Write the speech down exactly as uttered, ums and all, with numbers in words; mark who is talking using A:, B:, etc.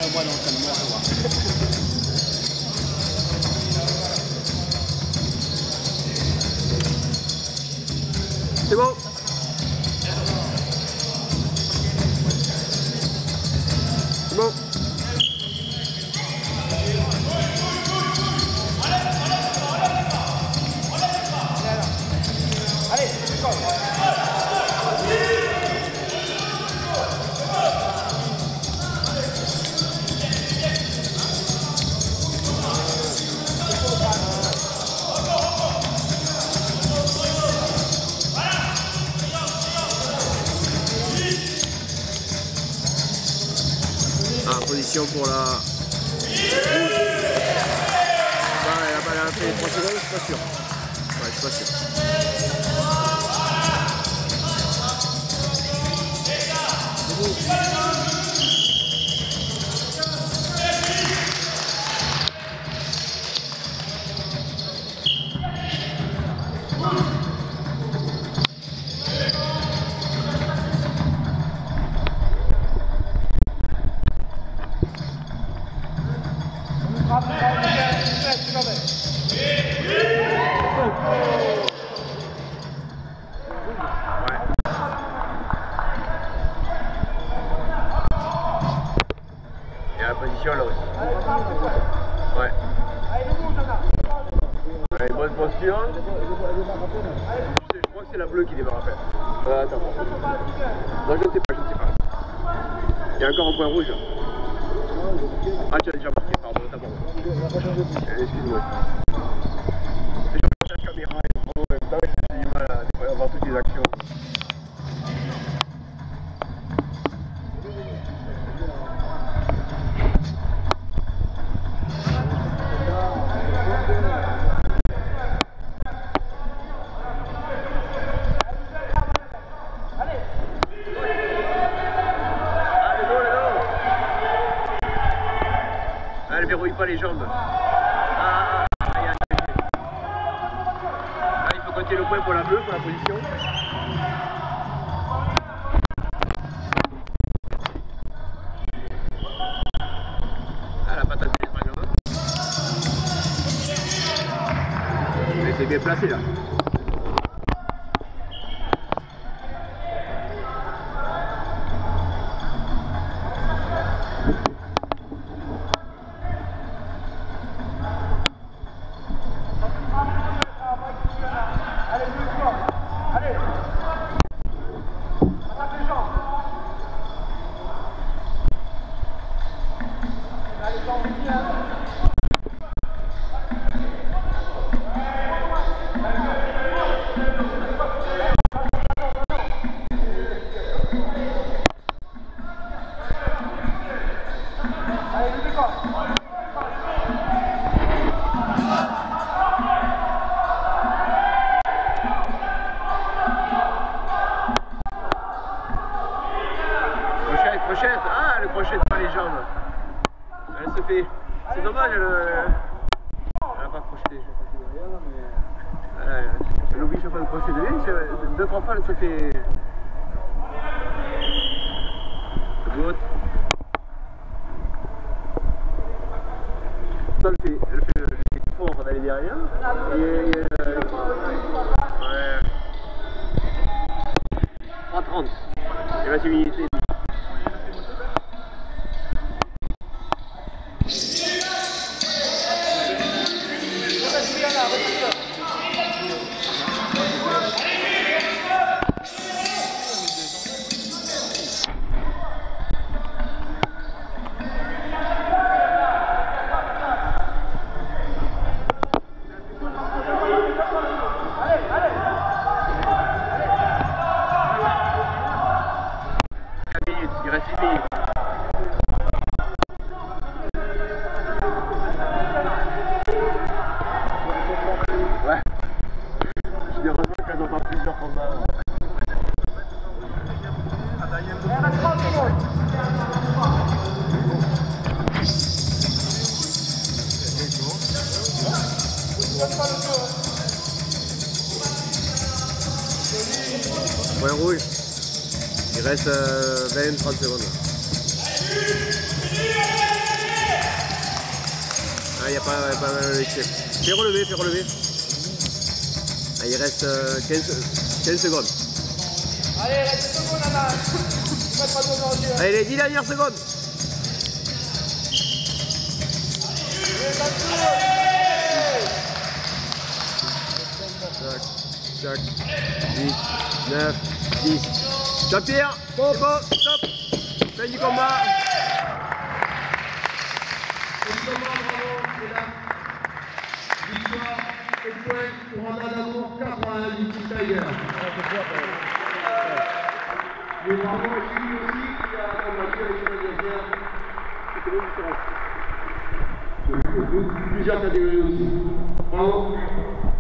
A: Moi, l'entraînement, ça va.
B: C'est bon. C'est bon.
A: Allez, go.
B: Ah, position pour la... Ah, elle a pas elle a fait les trois secondes, je suis pas sûr. Ouais, je suis pas sûr. Position là aussi. Ouais. Allez, bonne posture. Je crois que c'est la bleue qui démarre après. Euh, attends. Non, je ne sais pas, je ne sais pas. Il y a encore un point rouge. Ah, tu as déjà marqué, pardon, t'as pas. Excuse-moi. Je regarde la caméra et en même temps, j'ai du mal à voir toutes les actions. Elle verrouille pas les jambes. Ah, ah, ah, ah, il faut compter le point pour la bleue, pour la position. Ah, la patate est pas grave. Elle s'est bien placée là. Crochette, ah le crochet pas les jambes. Elle se fait. C'est dommage, elle, elle a pas crocheté. Elle, elle oublie chaque fois de crocheter de lui. Deux trois fois elle se fait. Good. Ça elle fait, elle fait le fort d'aller derrière. Et, et euh, ouais. trois trente. Et vingt-huit minutes. Il reste six minutes. Ouais. Je dis heureusement qu'elles ont pas plusieurs combats. Point rouge. Il reste euh, vingt à trente secondes. n'y a pas, pas de chef. Fais relever, fais relever. Ah, il reste euh, quinze, quinze secondes.
A: Allez, reste deux secondes, Anna. Pas trop danger.
B: Allez, les dix dernières secondes. Tac, tac, huit, neuf, dix. Jean-Pierre, c'est bon, stop. Fin du combat. Victoire et point pour Anna Damour, quatre à l'Ultime Tiger. Mais bravo à Julie aussi qui a combattu avec son adversaire. C'était même différent. Plusieurs catégories aussi. Bravo.